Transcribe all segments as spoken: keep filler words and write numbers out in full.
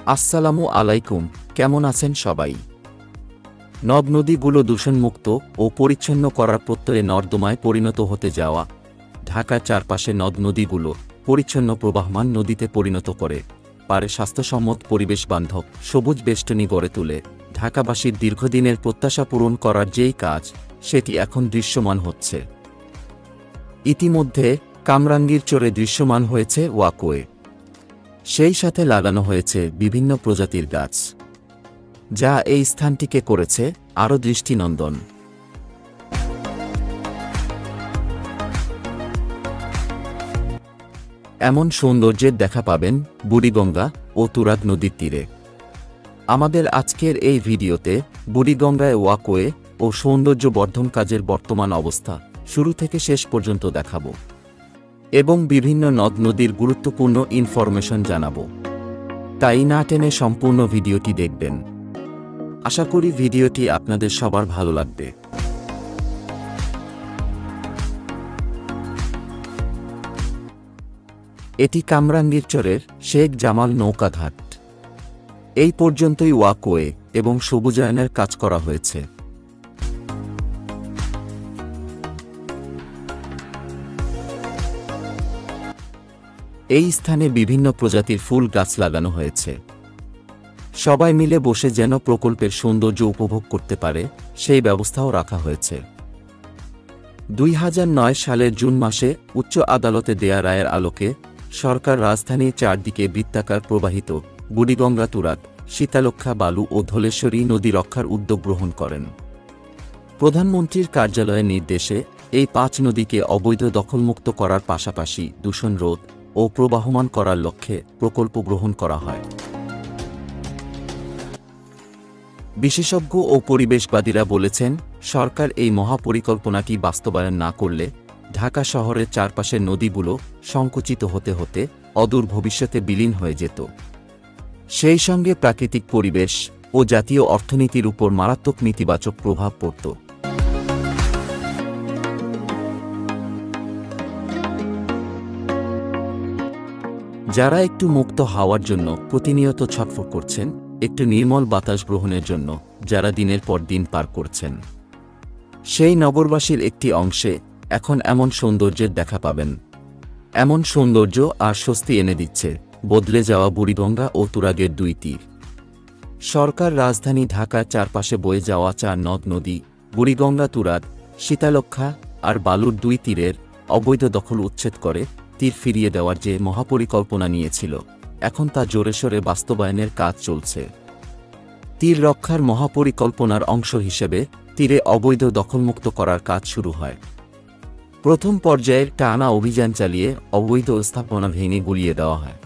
আসসালামু আলাইকুম, কেমন আছেন সবাই? নদ নদীগুলো দূষণমুক্ত ও পরিচ্ছন্ন করার প্রত্যয়ে নর্দমায় পরিণত হতে যাওয়া, ঢাকার চারপাশে নদ নদীগুলো পরিচ্ছন্ন প্রবাহমান নদীতে পরিণত করে পারে স্বাস্থ্যসম্মত পরিবেশ বান্ধব সবুজ বেষ্টনী গড়ে তুলে ঢাকাবাসীর দীর্ঘদিনের প্রত্যাশা পূরণ করার যেই কাজ, সেটি এখন দৃশ্যমান হচ্ছে। ইতিমধ্যে কামরাঙ্গীর চরে দৃশ্যমান হয়েছে ওয়াকওয়ে, সেই সাথে লাগানো হয়েছে বিভিন্ন প্রজাতির গাছ, যা এই স্থানটিকে করেছে আরও দৃষ্টিনন্দন। এমন সৌন্দর্যের দেখা পাবেন বুড়িগঙ্গা ও তুরাগ নদীর তীরে। আমাদের আজকের এই ভিডিওতে বুড়িগঙ্গায় ওয়াকওয়ে ও সৌন্দর্য বর্ধন কাজের বর্তমান অবস্থা শুরু থেকে শেষ পর্যন্ত দেখাবো এবং বিভিন্ন নদ নদীর গুরুত্বপূর্ণ ইনফরমেশন জানাবো। তাই না টেনে সম্পূর্ণ ভিডিওটি দেখবেন। আশা করি ভিডিওটি আপনাদের সবার ভালো লাগবে। এটি কামরাঙ্গীর চরের শেখ জামাল নৌকাঘাট। এই পর্যন্তই ওয়াকওয়ে এবং সবুজায়নের কাজ করা হয়েছে। এই স্থানে বিভিন্ন প্রজাতির ফুল গাছ লাগানো হয়েছে। সবাই মিলে বসে যেন প্রকল্পের সৌন্দর্য উপভোগ করতে পারে, সেই ব্যবস্থাও রাখা হয়েছে। দুই হাজার নয় সালের জুন মাসে উচ্চ আদালতে দেয়া রায়ের আলোকে সরকার রাজধানীর চারদিকে বৃত্তাকার প্রবাহিত বুড়িগঙ্গা, তুরাগ, শীতলক্ষ্যা, বালু ও ধলেশ্বরী নদী রক্ষার উদ্যোগ গ্রহণ করেন। প্রধানমন্ত্রীর কার্যালয়ের নির্দেশে এই পাঁচ নদীকে অবৈধ দখলমুক্ত করার পাশাপাশি দূষণ রোধ ও প্রবাহমান করার লক্ষ্যে প্রকল্প গ্রহণ করা হয়। বিশেষজ্ঞ ও পরিবেশবাদীরা বলেছেন, সরকার এই মহাপরিকল্পনাটি বাস্তবায়ন না করলে ঢাকা শহরের চারপাশের নদীগুলো সংকুচিত হতে হতে অদূর ভবিষ্যতে বিলীন হয়ে যেত। সেই সঙ্গে প্রাকৃতিক পরিবেশ ও জাতীয় অর্থনীতির উপর মারাত্মক নেতিবাচক প্রভাব পড়ত। যারা একটু মুক্ত হাওয়ার জন্য প্রতিনিয়ত ছটফট করছেন, একটু নির্মল বাতাস গ্রহণের জন্য যারা দিনের পর দিন পার করছেন, সেই নগরবাসীর একটি অংশে এখন এমন সৌন্দর্যের দেখা পাবেন। এমন সৌন্দর্য আর স্বস্তি এনে দিচ্ছে বদলে যাওয়া বুড়িগঙ্গা ও তুরাগের দুই তীর। সরকার রাজধানী ঢাকার চারপাশে বয়ে যাওয়া চার নদ নদী বুড়িগঙ্গা, তুরাগ, শীতলক্ষ্যা আর বালুর দুই তীরের অবৈধ দখল উচ্ছেদ করে তীর ফিরিয়ে দেওয়ার যে মহাপরিকল্পনা নিয়েছিল, এখন তা জোরেশোরে বাস্তবায়নের কাজ চলছে। তীর রক্ষার মহাপরিকল্পনার অংশ হিসেবে তীরে অবৈধ দখলমুক্ত করার কাজ শুরু হয়। প্রথম পর্যায়ের টানা অভিযান চালিয়ে অবৈধ স্থাপনা ভেঙে গুলিয়ে দেওয়া হয়।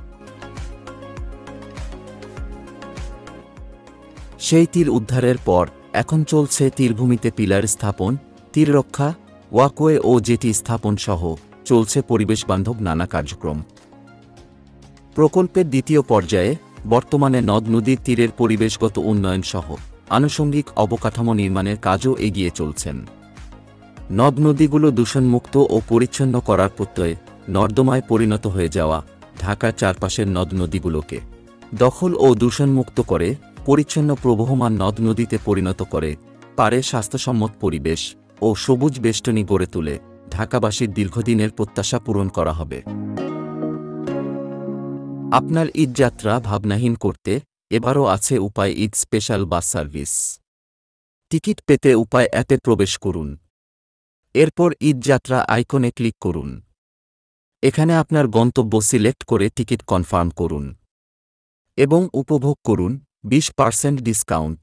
সেই তীর উদ্ধারের পর এখন চলছে তীরভূমিতে পিলার স্থাপন, তীর রক্ষা, ওয়াকওয়ে ও জেটি স্থাপন সহ চলছে পরিবেশবান্ধব নানা কার্যক্রম। প্রকল্পের দ্বিতীয় পর্যায়ে বর্তমানে নদ নদীর তীরের পরিবেশগত উন্নয়ন সহ আনুষঙ্গিক অবকাঠামো নির্মাণের কাজও এগিয়ে চলছেন। নদ নদীগুলো দূষণমুক্ত ও পরিচ্ছন্ন করার প্রত্যয়ে নর্দমায় পরিণত হয়ে যাওয়া ঢাকার চারপাশের নদ নদীগুলোকে দখল ও দূষণমুক্ত করে পরিচ্ছন্ন প্রবহমান নদ নদীতে পরিণত করে পারে স্বাস্থ্যসম্মত পরিবেশ ও সবুজ বেষ্টনী গড়ে তুলে ঢাকাবাসীর দীর্ঘদিনের প্রত্যাশা পূরণ করা হবে। আপনার ঈদযাত্রা ভাবনাহীন করতে এবারও আছে উপায় Eid special bus service. Ticket পেতে উপায় অ্যাপে প্রবেশ করুন। এরপর ঈদযাত্রা আইকনে ক্লিক করুন। এখানে আপনার গন্তব্য সিলেক্ট করে টিকিট কনফার্ম করুন এবং উপভোগ করুন বিশ পার্সেন্ট ডিসকাউন্ট।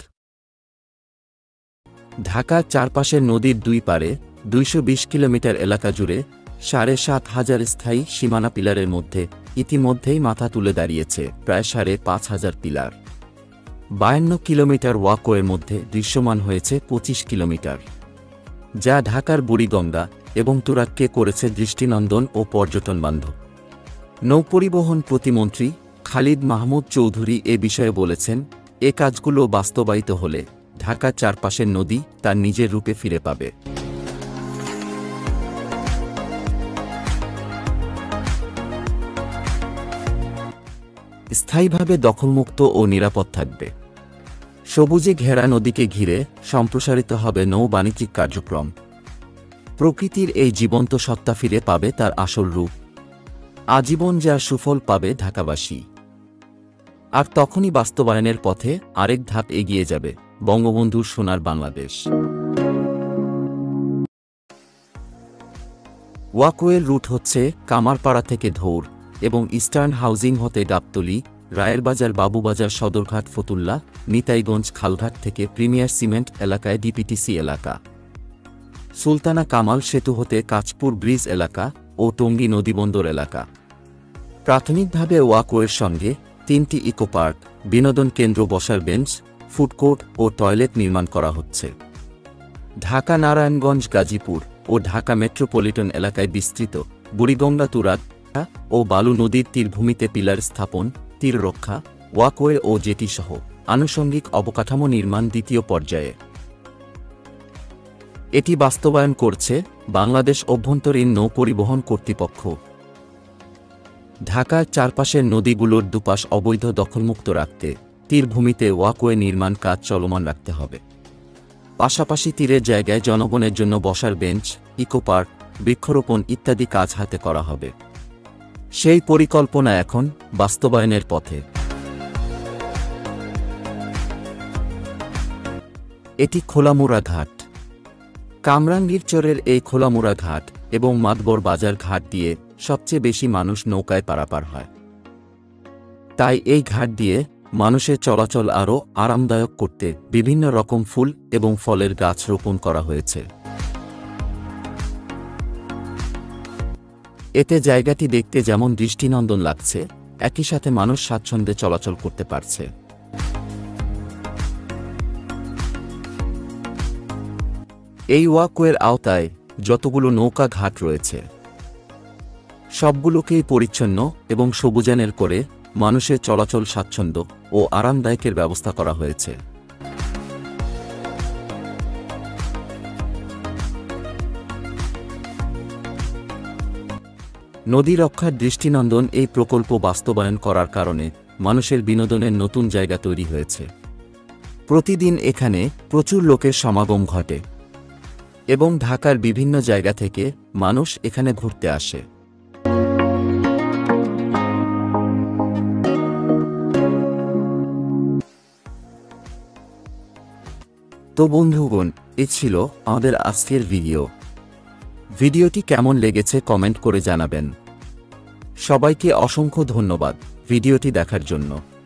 ঢাকার চারপাশের নদীর দুই পারে দুইশো বিশ কিলোমিটার এলাকা জুড়ে সাড়ে সাত হাজার স্থায়ী সীমানা পিলারের মধ্যে ইতিমধ্যেই মাথা তুলে দাঁড়িয়েছে প্রায় সাড়ে পাঁচ হাজার পিলার। বায়ান্ন কিলোমিটার ওয়াকওয়ের মধ্যে দৃশ্যমান হয়েছে পঁচিশ কিলোমিটার, যা ঢাকার বুড়িগঙ্গা এবং তুরাগকে করেছে দৃষ্টিনন্দন ও পর্যটন বান্ধব। নৌপরিবহন প্রতিমন্ত্রী খালিদ মাহমুদ চৌধুরী এ বিষয়ে বলেছেন, এ কাজগুলো বাস্তবায়িত হলে ঢাকার চারপাশের নদী তার নিজের রূপে ফিরে পাবে। স্থায়ীভাবে দখলমুক্ত ও নিরাপদ থাকবে। সবুজে ঘেরা নদীকে ঘিরে সম্প্রসারিত হবে নৌ বাণিজ্যিক কার্যক্রম। প্রকৃতির এই জীবন্ত সত্তা ফিরে পাবে তার আসল রূপ। আজীবন যার সুফল পাবে ঢাকাবাসী। আর তখনই বাস্তবায়নের পথে আরেক ধাপ এগিয়ে যাবে বঙ্গবন্ধুর সোনার বাংলাদেশ। ওয়াকওয়ের রুট হচ্ছে কামারপাড়া থেকে ধৌর এবং ইস্টার্ন হাউজিং হতে গাবতলী, রায়েরবাজার, বাবুবাজার, সদরঘাট, ফতুল্লা, নিতাইগঞ্জ, খালঘাট থেকে প্রিমিয়ার সিমেন্ট এলাকায় ডিপিটিসি এলাকা, সুলতানা কামাল সেতু হতে কাঁচপুর ব্রিজ এলাকা ও টঙ্গী নদীবন্দর এলাকা। প্রাথমিকভাবে ওয়াকওয়ের সঙ্গে তিনটি ইকো পার্ক, বিনোদন কেন্দ্র, বসার বেঞ্চ, ফুডকোর্ট ও টয়লেট নির্মাণ করা হচ্ছে। ঢাকা, নারায়ণগঞ্জ, গাজীপুর ও ঢাকা মেট্রোপলিটন এলাকায় বিস্তৃত বুড়িগঙ্গা, তুরাগ ও বালু নদীর তীরভূমিতে পিলার স্থাপন, তীর রক্ষা, ওয়াকওয়ে ও জেটি সহ আনুষঙ্গিক অবকাঠামো নির্মাণ দ্বিতীয় পর্যায়ে। এটি বাস্তবায়ন করছে বাংলাদেশ অভ্যন্তরীণ নৌ পরিবহন কর্তৃপক্ষ। ঢাকার চারপাশের নদীগুলোর দুপাশ অবৈধ দখলমুক্ত রাখতে তীরভূমিতে ওয়াকওয়ে নির্মাণ কাজ চলমান রাখতে হবে। পাশাপাশি তীরের জায়গায় জনগণের জন্য বসার বেঞ্চ, ইকো পার্ক, বৃক্ষরোপণ ইত্যাদি কাজ হাতে করা হবে। সেই পরিকল্পনা এখন বাস্তবায়নের পথে। এটি খোলামুড়া ঘাট। কামরাঙ্গীরচরের এই খোলামুড়া ঘাট এবং মাতবর বাজার ঘাট দিয়ে সবচেয়ে বেশি মানুষ নৌকায় পারাপার হয়। তাই এই ঘাট দিয়ে মানুষের চলাচল আরও আরামদায়ক করতে বিভিন্ন রকম ফুল এবং ফলের গাছ রোপণ করা হয়েছে। এতে জায়গাটি দেখতে যেমন দৃষ্টিনন্দন লাগছে, একই সাথে মানুষ স্বাচ্ছন্দ্যে চলাচল করতে পারছে। এই ওয়াকওয়ের আওতায় যতগুলো নৌকা ঘাট রয়েছে সবগুলোকেই পরিচ্ছন্ন এবং সবুজায়নের করে মানুষের চলাচল স্বাচ্ছন্দ্য ও আরামদায়কের ব্যবস্থা করা হয়েছে। নদী রক্ষার দৃষ্টিনন্দন এই প্রকল্প বাস্তবায়ন করার কারণে মানুষের বিনোদনের নতুন জায়গা তৈরি হয়েছে। প্রতিদিন এখানে প্রচুর লোকের সমাগম ঘটে এবং ঢাকার বিভিন্ন জায়গা থেকে মানুষ এখানে ঘুরতে আসে। তো বন্ধুগণ, এ ছিল আমাদের আজকের ভিডিও। ভিডিওটি কেমন লেগেছে কমেন্ট করে জানাবেন। সবাইকে অসংখ্য ধন্যবাদ ভিডিওটি দেখার জন্য।